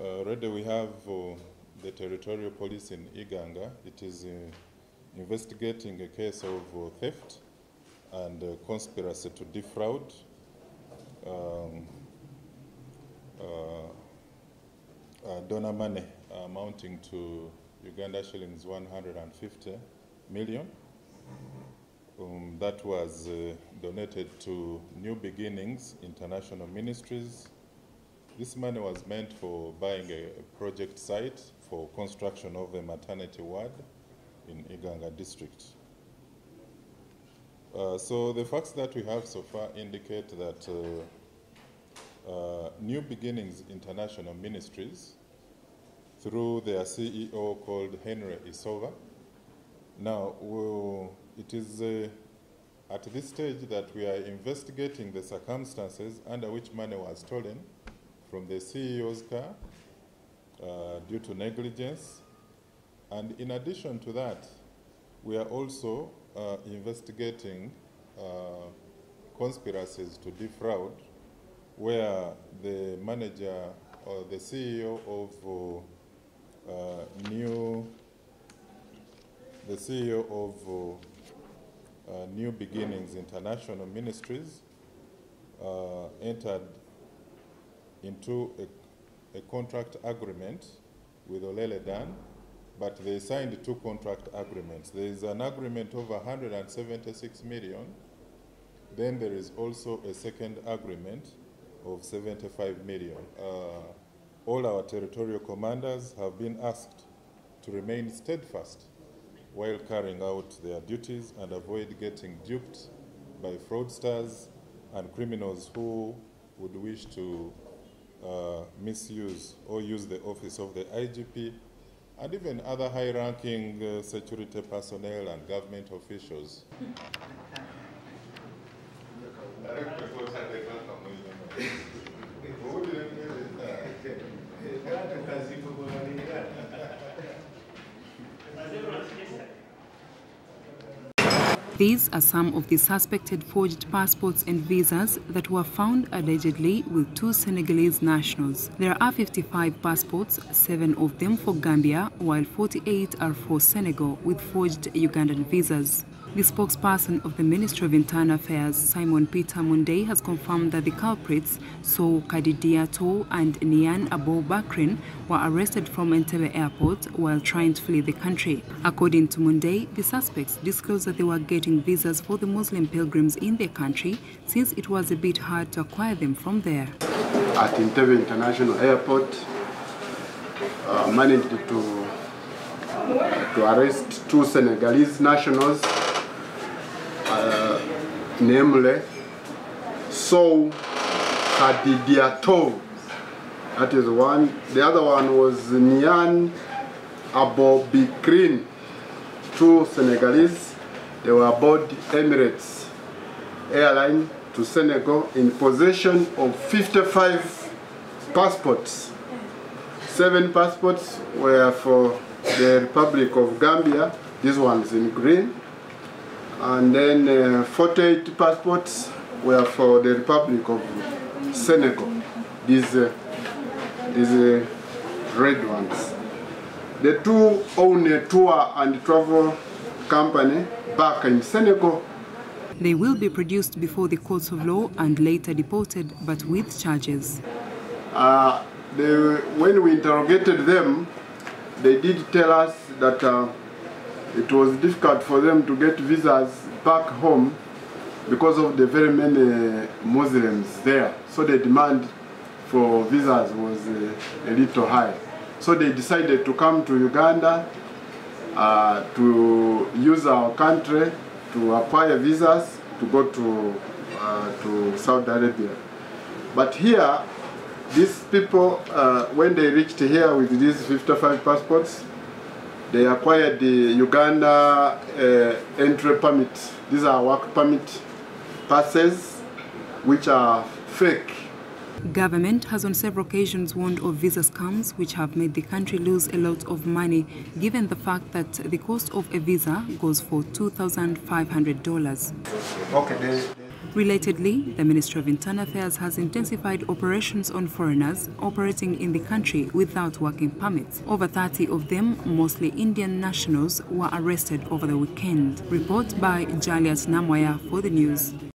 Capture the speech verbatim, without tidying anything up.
Uh, already we have uh, the territorial police in Iganga. It is uh, investigating a case of uh, theft and uh, conspiracy to defraud. Um, uh, uh, donor money amounting to Uganda shillings one hundred fifty million. Um, that was uh, donated to New Beginnings International Ministries. This money was meant for buying a project site for construction of a maternity ward in Iganga district. Uh, so the facts that we have so far indicate that uh, uh, New Beginnings International Ministries, through their C E O called Henry Isova. Now, we'll, it is uh, at this stage that we are investigating the circumstances under which money was stolen from the C E O's car uh, due to negligence. And in addition to that, we are also uh, investigating uh, conspiracies to defraud, where the manager or the C E O of uh, Uh, new, the C E O of uh, uh, New Beginnings International Ministries uh, entered into a, a contract agreement with Olele Dan, but they signed two contract agreements. There is an agreement of one hundred seventy-six million. Then there is also a second agreement of seventy-five million. Uh, All our territorial commanders have been asked to remain steadfast while carrying out their duties and avoid getting duped by fraudsters and criminals who would wish to uh, misuse or use the office of the I G P and even other high-ranking uh, security personnel and government officials. These are some of the suspected forged passports and visas that were found allegedly with two Senegalese nationals. There are fifty-five passports, seven of them for Gambia, while forty-eight are for Senegal with forged Ugandan visas. The spokesperson of the Ministry of Internal Affairs, Simon Peter Munday, has confirmed that the culprits, So Kadidia Tow and Nian Abo Bakrin, were arrested from Entebbe Airport while trying to flee the country. According to Munday, the suspects disclosed that they were getting visas for the Muslim pilgrims in their country, since it was a bit hard to acquire them from there. At Entebbe International Airport, uh, managed to, to arrest two Senegalese nationals, Uh, namely So Kadidia Tow. That is one. The other one was Nian Abo Bakrin, two Senegalese. They were aboard Emirates Airline to Senegal in possession of fifty-five passports. Seven passports were for the Republic of Gambia. This one's in green. And then uh, forty-eight passports were for the Republic of Senegal. These, uh, these uh, red ones. The two own a tour and travel company back in Senegal. They will be produced before the courts of law and later deported, but with charges. Uh, they, when we interrogated them, they did tell us that uh, it was difficult for them to get visas back home because of the very many Muslims there. So the demand for visas was uh, a little high. So they decided to come to Uganda uh, to use our country to acquire visas to go to, uh, to Saudi Arabia. But here, these people, uh, when they reached here with these fifty-five passports, they acquired the Uganda uh, entry permit. These are work permit passes, which are fake. Government has on several occasions warned of visa scams, which have made the country lose a lot of money, given the fact that the cost of a visa goes for two thousand five hundred dollars. Okay. They, they Relatedly, the Ministry of Internal Affairs has intensified operations on foreigners operating in the country without working permits. Over thirty of them, mostly Indian nationals, were arrested over the weekend. Report by Jaliat Namwaya for the news.